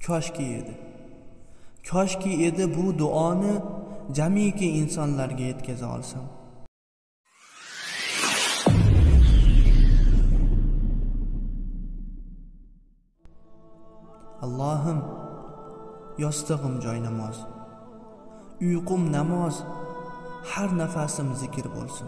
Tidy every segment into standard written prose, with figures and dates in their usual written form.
Koshki edi bu duoni jamiki insonlarga yetkaza olsam. Allohim, yostig'im joy namoz, uyqum namoz, har nafasim zikr bo'lsin.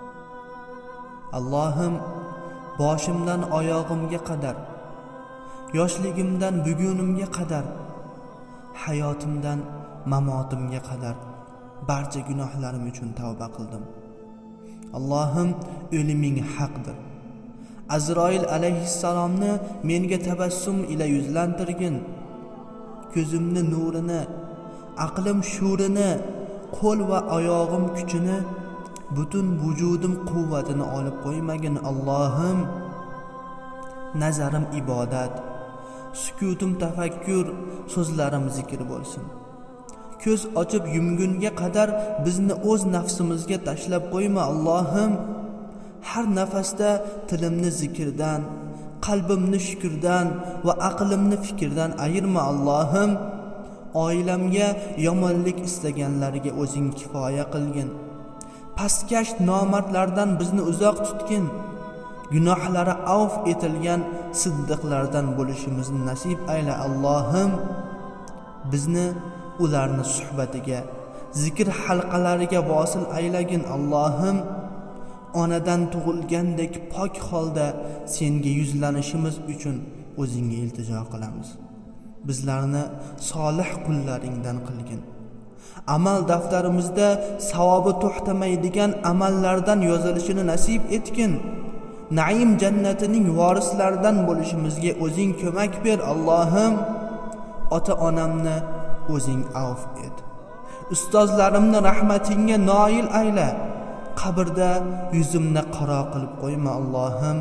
Allohim, boshimdan oyog'imga qadar, yoshligimdan bugunimga qadar, hayotimdan mamotimga qadar barcha gunohlarim uchun tavba qildim. Allohim, o'liming haqdir. Azroil alayhissalomni menga tabassum ila yuzlantirgin. Ko'zimni nurini, aqlim shurini, qo'l va oyog'im kuchini, butun vujudim quvvatini olib qo'ymagin. Allohim, nazarim ibodat, sukutim tafakkur, so'zlarim zikr bo'lsin. Ko'z ochib yumgunga qadar bizni o'z nafsimizga tashlab qo'yma. Allohim, har nafasda tilimni zikrdan, qalbimni shukrdan va aqlimni fikrdan ayirma. Allohim, oilamga yomonlik istaganlarga o'zing kifoya qilgin. Pastkash nomardlardan bizni uzoq tutgin. Gunohlari avf etilgan siddiqlardan bo'lishimizni nasib ayla. Allohim, bizni ularni suhbatiga, zikr halqalariga vosil aylagin. Allohim, onadan tug'ilgandek pok holda senga yuzlanishimiz uchun o'zingga iltijo qilamiz. Bizlarni solih qullaringdan qilgin. Amal daftarimizda savobi to'xtamaydigan amallardan yozilishini nasib etgin. Naim jannatining vorislaridan bo'lishimizga o'zing ko'mak ber. Allohim, ota-onamni o'zing avf et. Ustozlarimni rahmatingga noil ayla. Qabrda yuzimni qaro qilib qo'yma. Allohim,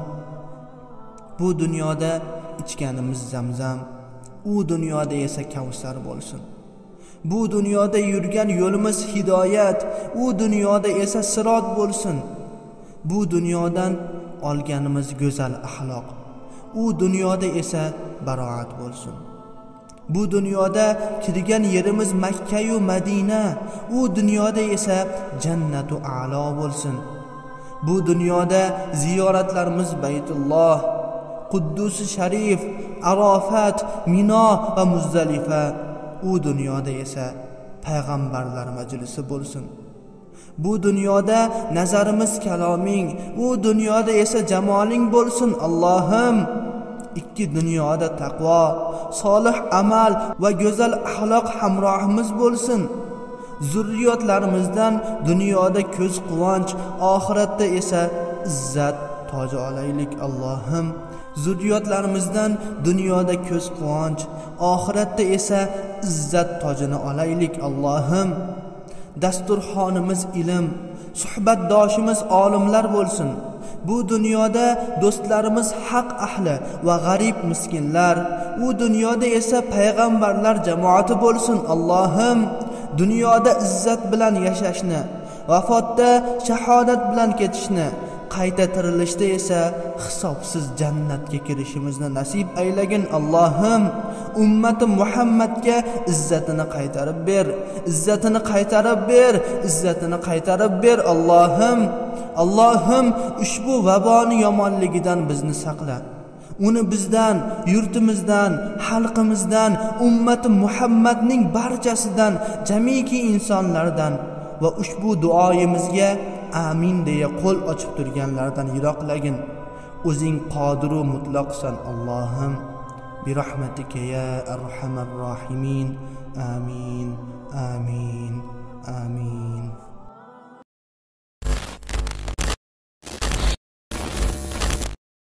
bu dunyoda ichganimiz zamzam, u dunyoda esa kavsar bo'lsin. Bu dunyoda yurgan yo'limiz hidoyat, u dunyoda esa sirot bo'lsin. Bu dunyodan olganimiz go'zal axloq, u dunyoda esa baroat bo'lsin. Bu dunyoda kirgan yerimiz Makka yu Madina, u dunyoda esa jannatu a'lo bo'lsin. Bu dunyoda ziyoratlarimiz Baytulloh, Quddus-i Sharif, Arafat, Mino va Muzdalifa, u dunyoda esa payg'ambarlar majlisi bo'lsin. Bu dunyoda nazarimiz kaloming, u dunyoda esa jamoling bo'lsin. Allohim, ikki dunyoda taqvo, solih amal va go'zal axloq hamrohimiz bo'lsin. Zurriyotlarimizdan dunyoda ko'z quvonch, oxiratda esa izzat toji olaylik. Allohim, zurriyotlarimizdan dunyoda ko'z quvonch, oxiratda esa izzat tojini olaylik. Allohim, dasturxonimiz ilm, suhbatdoshimiz olimlar bo'lsin. Bu dunyoda do'stlarimiz haq ahli va g'arib miskinlar, u dunyoda esa payg'ambarlar jamoati bo'lsin. Allohim, dunyoda izzat bilan yashashni, vafotda shahodat bilan ketishni, qayta tirilishda esa hisobsiz jannatga kirishimizni nasib aylagin. Allohim, ummati Muhammadga izzatini qaytarib ber, izzatini qaytarib ber, izzatini qaytarib ber. Allohim, ushbu vaboni yomonligidan bizni saqla. Uni bizdan, yurtimizdan, xalqimizdan, ummati Muhammadning barchasidan, jamiki insonlardan va ushbu duoyimizga amin deya qo'l ochib turganlardan yiroqlagin. O'zing qodiru mutlaqsan. Allohim, bi rahmatika ya arhamar rohimin. Amin, amin, amin.